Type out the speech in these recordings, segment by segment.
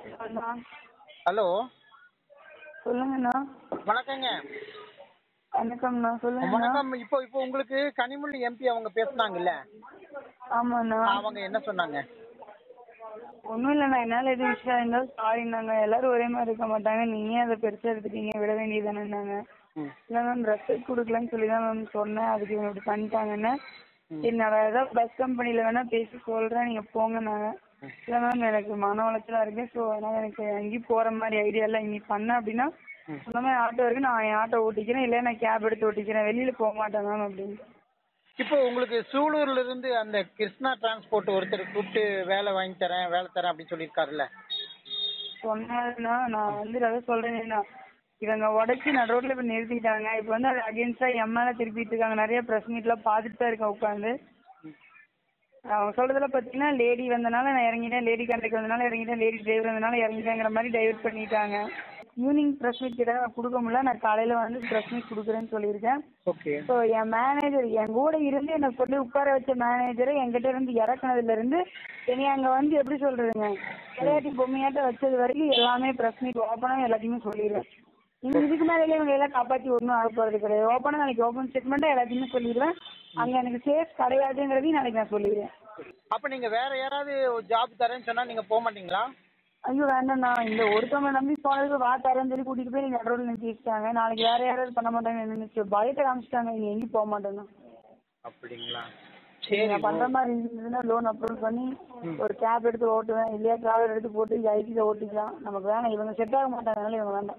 அண்ணா hello, சொல்லுங்கண்ணா. வணக்கங்க. வணக்கம்ண்ணா, சொல்லுங்கண்ணா. வணக்கம். இப்போ இப்போ உங்களுக்கு கனிமொழி எம்பி அவங்க பேசுனாங்கல்ல, ஆமாண்ணா. அவங்க என்ன சொன்னாங்க? ஒன்றும் இல்லைண்ணா, என்னால் எதுவும் விஷயம் இருந்தாலும் சாரிண்ணாங்க. எல்லாரும் ஒரே மாதிரி இருக்க மாட்டாங்க, நீங்க அதை பெருசாக எடுத்துட்டீங்க, விட வேண்டியதானேன்னாங்க. ம். இல்லை மேம், ரெஸ்பெக்ட் கொடுக்கலன்னு சொல்லி தான் மேம் சொன்னேன், அதுக்கு இவங்க இப்படி பண்ணிட்டாங்கன்னு. ம். சரி, நான் வேறு ஏதாவது பஸ் கம்பெனியில் வேணால் பேசி சொல்கிறேன், நீங்கள் போங்கன்னாங்க. இல்லை மேம், எனக்கு மன உளைச்சலாக இருக்குது, ஸோ அதனால் எனக்கு எங்கேயும் போகிற மாதிரி ஐடியா இல்லை. இங்கே பண்ணேன் அப்படின்னா சொன்ன மாதிரி ஆட்டோ இருக்குது, நான் என் ஆட்டோ ஓட்டிக்கிறேன், இல்லை நான் கேப் எடுத்து ஓட்டிக்கிறேன், வெளியில் போக மாட்டேன் மேம் அப்படின்னு. இப்போ உங்களுக்கு சூலூர்ல இருந்து அந்த கிருஷ்ணா டிரான்ஸ்போர்ட் ஒருத்தர் கூப்பிட்டு வேலை வாங்கி தரேன், வேலை தரேன் அப்படின்னு சொல்லியிருக்காருல்ல. சொன்னாருண்ணா, நான் வந்து அதை சொல்கிறேன்னா, இவங்க உடச்சி நடு ரோட்டில் இப்போ நிறுத்திட்டாங்க. இப்போ வந்து அது அகேன்ஸ்டாக என் மேலே திருப்பிட்டு இருக்காங்க. நிறைய ப்ரெஸ் மீட்லாம் பார்த்துட்டு தான் இருக்கேன் உட்காந்து. அவங்க சொல்கிறதுல பார்த்தீங்கன்னா, லேடி வந்தனால நான் இறங்கிட்டேன், லேடி கண்டக்டர் வந்தனால இறங்கிட்டேன், லேடி டிரைவர் வந்தனால இறங்கிட்டேங்கிற மாதிரி டைவர்ட் பண்ணிட்டாங்க. ஈவினிங் ப்ரெஸ் மீட் கிட்ட நான் கொடுக்க முடியல, நான் காலையில் வந்து ப்ரெஸ் மீட் கொடுக்குறேன்னு சொல்லியிருக்கேன். ஓகே. ஸோ என் மேனேஜர் என் கூட இருந்து என்னை சொல்லி உட்கார வச்ச மேனேஜரை என்கிட்ட இருந்து இறக்குனதுலேருந்து என்னை அங்கே வந்து எப்படி சொல்கிறதுங்க, விளையாட்டு பொம்மையாட்ட வச்சது வரைக்கும் எல்லாமே ப்ரெஸ் மீட் ஓப்பனாக எல்லாத்தையுமே சொல்லிடுவேன். இதுக்கு மேலே இவங்க எல்லாம் காப்பாற்றி ஒன்றும் ஆக போகிறது கிடையாது. ஓப்பனாக நாளைக்கு ஓப்பன் ஸ்டேட்மெண்ட்டாக எல்லாத்தையுமே சொல்லிடுவேன். அங்கே எனக்கு சேஃப் கிடையாதுங்கிறதையும் நாளைக்கு நான் சொல்லிடுவேன். அப்ப நீங்க வேற யாராவது ஜாப் தரேன்னு சொன்னா நீங்க போக மாட்டீங்களா? ஐயோ வேண்டாண்ணா, இந்த ஒருத்தவங்க நம்பி போனதுக்கு வா தரேன்னு சொல்லி கூட்டிகிட்டு போய் நீங்கள் நடுவில் நிறுத்தி வச்சுட்டாங்க. நாளைக்கு வேற யாராவது பண்ண மாட்டாங்கன்னு நினைச்சு பயத்தை காமிச்சிட்டாங்க. இனி எங்கேயும் போக மாட்டேன்னா. அப்படிங்களா? சரி, நான் பண்ணுற மாதிரி இருந்ததுன்னா லோன் அப்ரூவல் பண்ணி ஒரு கேப் எடுத்து ஓட்டுவேன், இல்லையா டிராவலர் எடுத்து போட்டு ஐடியில் ஓட்டிக்கலாம். நமக்கு வேணாம், இவங்க செட் ஆக மாட்டாங்க, அதனால இவங்க வேண்டாம்.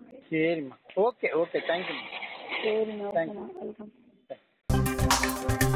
சரிம்மா. ஓகே ஓகே, தேங்க்யூம்மா. சரிண்ணா, ஓகேண்ணா, வெல்கம்.